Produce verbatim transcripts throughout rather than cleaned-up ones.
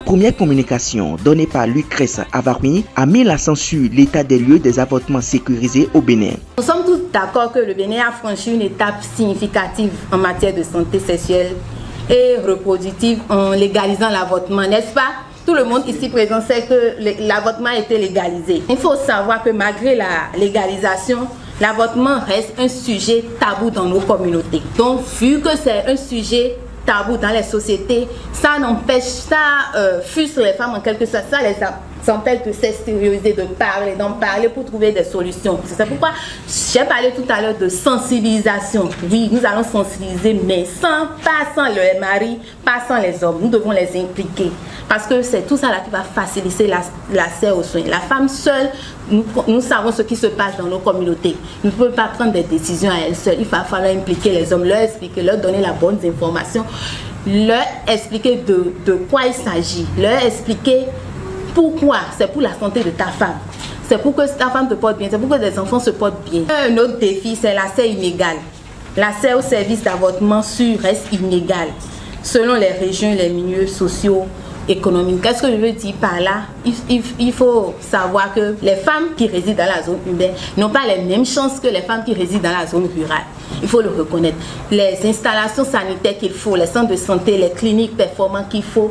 première communication donnée par Lucrèce Avarmi a mis l'accent sur l'état des lieux des avortements sécurisés au Bénin. Nous sommes tous d'accord que le Bénin a franchi une étape significative en matière de santé sexuelle et reproductive en légalisant l'avortement, n'est-ce pas? Tout le monde ici présent sait que l'avortement a été légalisé. Il faut savoir que malgré la légalisation, l'avortement reste un sujet tabou dans nos communautés. Donc, vu que c'est un sujet tabou dans les sociétés, ça n'empêche, ça euh, frustre les femmes en quelque sorte, ça les empêche de s'extérioriser, de parler, d'en parler pour trouver des solutions. C'est pourquoi j'ai parlé tout à l'heure de sensibilisation. Oui, nous allons sensibiliser, mais sans, pas sans le mari, pas sans les hommes. Nous devons les impliquer. Parce que c'est tout ça là qui va faciliter l'accès aux soins. La femme seule, nous, nous savons ce qui se passe dans nos communautés. Nous ne pouvons pas prendre des décisions à elle seule. Il va falloir impliquer les hommes, leur expliquer, leur donner la bonne information, leur expliquer de, de quoi il s'agit, leur expliquer pourquoi. C'est pour la santé de ta femme. C'est pour que ta femme te porte bien, c'est pour que tes enfants se portent bien. Un autre défi, c'est l'accès inégal. L'accès aux services d'avortement sûr reste inégal, selon les régions, les milieux sociaux, économique. Qu'est-ce que je veux dire par là? il, il, il faut savoir que les femmes qui résident dans la zone urbaine n'ont pas les mêmes chances que les femmes qui résident dans la zone rurale. Il faut le reconnaître. Les installations sanitaires qu'il faut, les centres de santé, les cliniques performantes qu'il faut,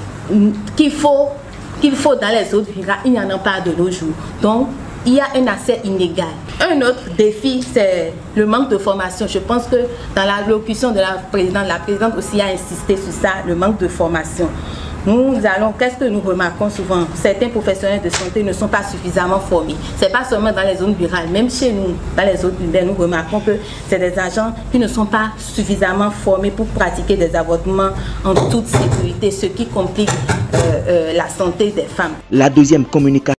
qu'il faut, qu'il faut dans les zones rurales, il n'y en a pas de nos jours. Donc, il y a un accès inégal. Un autre défi, c'est le manque de formation. Je pense que dans la locution de la présidente, la présidente aussi a insisté sur ça, le manque de formation. Nous allons, qu'est-ce que nous remarquons souvent? Certains professionnels de santé ne sont pas suffisamment formés. Ce n'est pas seulement dans les zones rurales, même chez nous, dans les zones urbaines, nous remarquons que c'est des agents qui ne sont pas suffisamment formés pour pratiquer des avortements en toute sécurité, ce qui complique euh, euh, la santé des femmes. La deuxième communication